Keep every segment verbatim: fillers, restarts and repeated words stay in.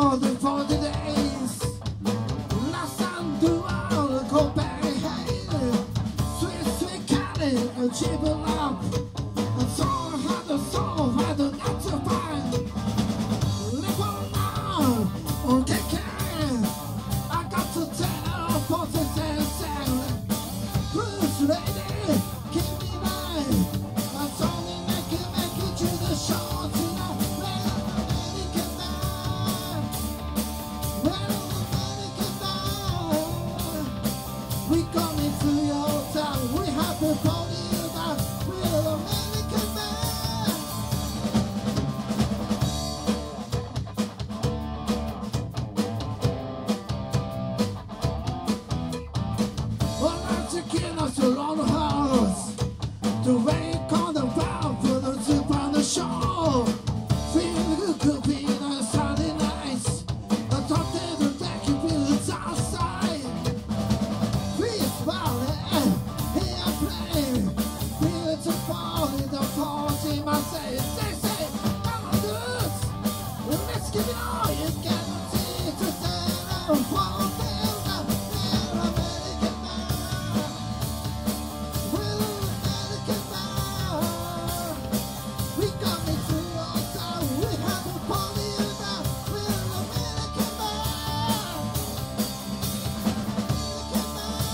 forty, forty days. Last time to all Copenhagen. Sweet, sweet Cali, and cheap love. And so hard, and so hard, and not to find. Live on now, on take care. I got to tell, forty cents and Bruce lady, keep me mine. I told me make it, make it to the show tonight. We coming to your town, we have a party about real American man. Well, I'm taking us around the house to wake on the ground for the tip on the show. Feel good, could be the Sunday nights. I thought that the deck could be the outside. I say, say, say, I'm on good. Let's give it all. You can't see to stand and fall down. We're American man. We're American man. We come into your town. We have a party now. We're American man. American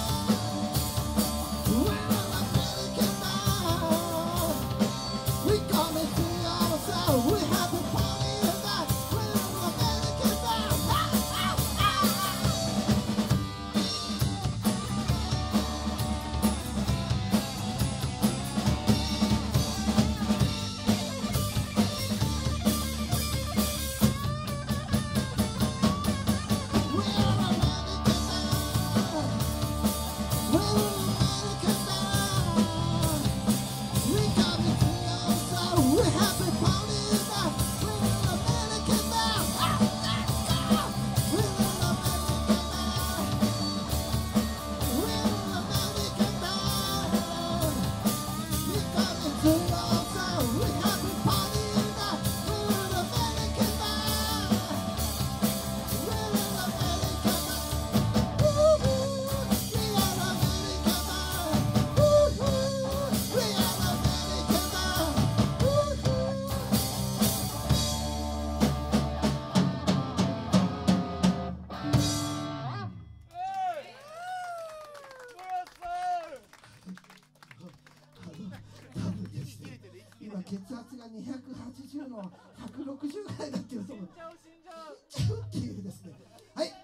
man. We're American man. We coming to your town, we have a party tonight, we're American man. Ah, ah, ah. We're American man. We're American man. We coming to your town, we have a party tonight. We're American man. Ah, ah, ah. We're American man. We're American man. We coming to your town, we have a party tonight. We're American man. We're American man. Woo-hoo. We are American man. Woo-hoo. We are American man. Woo-hoo.多分ですね、今血圧がにひゃくはちじゅうのひゃくろくじゅうぐらいになってると思う。死んじゃうっていうですね。はい。